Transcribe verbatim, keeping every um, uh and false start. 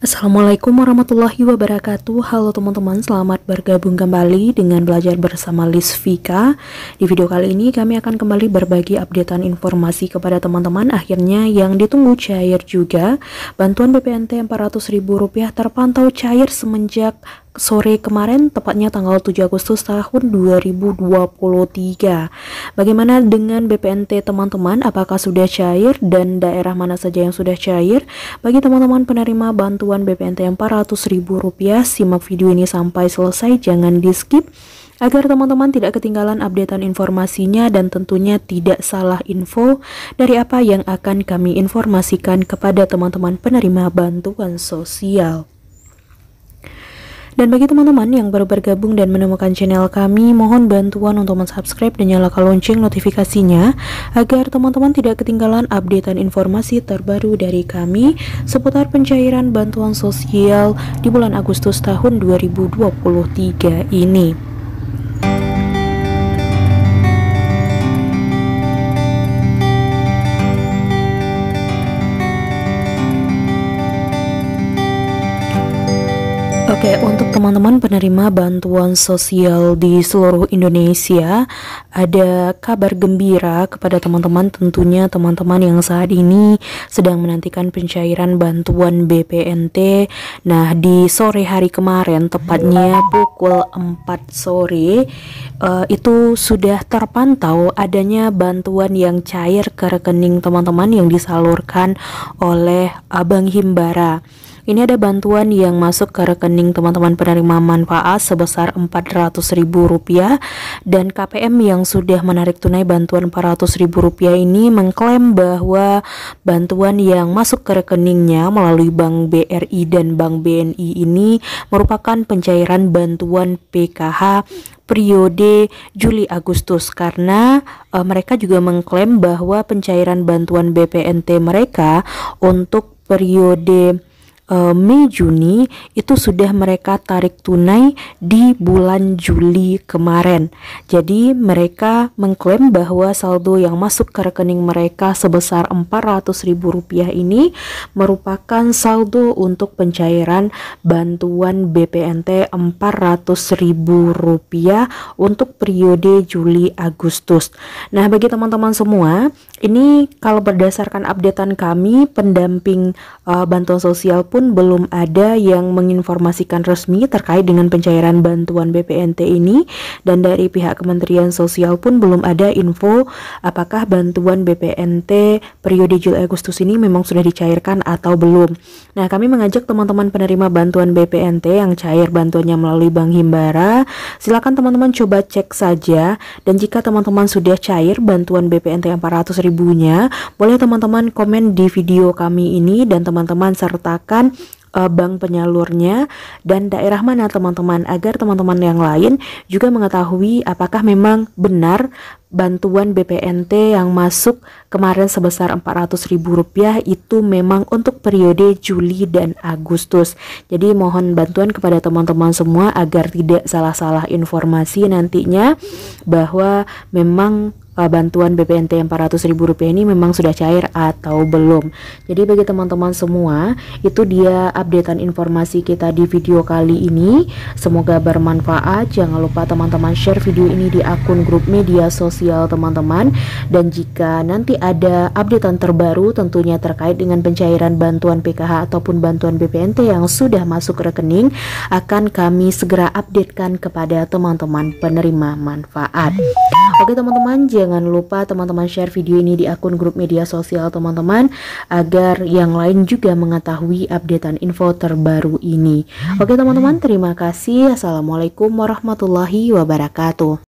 Assalamualaikum warahmatullahi wabarakatuh. Halo teman-teman, selamat bergabung kembali dengan belajar bersama Lisvika. Di video kali ini kami akan kembali berbagi updatean informasi kepada teman-teman. Akhirnya yang ditunggu cair juga. Bantuan B P N T empat ratus ribu rupiah terpantau cair semenjak sore kemarin, tepatnya tanggal tujuh Agustus tahun dua ribu dua puluh tiga. Bagaimana dengan B P N T teman-teman? Apakah sudah cair dan daerah mana saja yang sudah cair? Bagi teman-teman penerima bantuan B P N T empat ratus ribu rupiah, simak video ini sampai selesai, jangan di skip agar teman-teman tidak ketinggalan updatean informasinya dan tentunya tidak salah info dari apa yang akan kami informasikan kepada teman-teman penerima bantuan sosial. Dan bagi teman-teman yang baru bergabung dan menemukan channel kami, mohon bantuan untuk mensubscribe dan nyalakan lonceng notifikasinya agar teman-teman tidak ketinggalan updatean informasi terbaru dari kami seputar pencairan bantuan sosial di bulan Agustus tahun dua ribu dua puluh tiga ini. Oke, untuk teman-teman penerima bantuan sosial di seluruh Indonesia, ada kabar gembira kepada teman-teman, tentunya teman-teman yang saat ini sedang menantikan pencairan bantuan B P N T. Nah, di sore hari kemarin, tepatnya pukul empat sore, uh, itu sudah terpantau adanya bantuan yang cair ke rekening teman-teman yang disalurkan oleh Bank Himbara. Ini ada bantuan yang masuk ke rekening teman-teman penerima manfaat sebesar empat ratus ribu rupiah, dan K P M yang sudah menarik tunai bantuan empat ratus ribu rupiah ini mengklaim bahwa bantuan yang masuk ke rekeningnya melalui Bank B R I dan Bank B N I ini merupakan pencairan bantuan P K H periode Juli Agustus, karena uh, mereka juga mengklaim bahwa pencairan bantuan B P N T mereka untuk periode Uh, Mei Juni itu sudah mereka tarik tunai di bulan Juli kemarin. Jadi mereka mengklaim bahwa saldo yang masuk ke rekening mereka sebesar empat ratus ribu rupiah ini merupakan saldo untuk pencairan bantuan B P N T empat ratus ribu rupiah untuk periode Juli Agustus. Nah, bagi teman-teman semua, ini kalau berdasarkan updatean kami, pendamping uh, bantuan sosial pun belum ada yang menginformasikan resmi terkait dengan pencairan bantuan B P N T ini, dan dari pihak Kementerian Sosial pun belum ada info apakah bantuan B P N T periode Juli Agustus ini memang sudah dicairkan atau belum. Nah, kami mengajak teman-teman penerima bantuan B P N T yang cair bantuannya melalui Bank Himbara, silakan teman-teman coba cek saja, dan jika teman-teman sudah cair bantuan B P N T empat ratus ribunya, boleh teman-teman komen di video kami ini dan teman-teman sertakan uh, bank penyalurnya dan daerah mana teman-teman, agar teman-teman yang lain juga mengetahui apakah memang benar bantuan B P N T yang masuk kemarin sebesar empat ratus ribu rupiah itu memang untuk periode Juli dan Agustus. Jadi mohon bantuan kepada teman-teman semua agar tidak salah-salah informasi nantinya bahwa memang Uh, bantuan B P N T empat ratus ribu rupiah ini memang sudah cair atau belum. Jadi bagi teman-teman semua, itu dia updatean informasi kita di video kali ini. Semoga bermanfaat. Jangan lupa teman-teman share video ini di akun grup media sosial teman-teman, dan jika nanti ada updatean terbaru tentunya terkait dengan pencairan bantuan P K H ataupun bantuan B P N T yang sudah masuk ke rekening, akan kami segera updatekan kepada teman-teman penerima manfaat. Oke teman-teman, jangan lupa teman-teman share video ini di akun grup media sosial teman-teman agar yang lain juga mengetahui updatean info terbaru ini. Oke teman-teman, terima kasih. Assalamualaikum warahmatullahi wabarakatuh.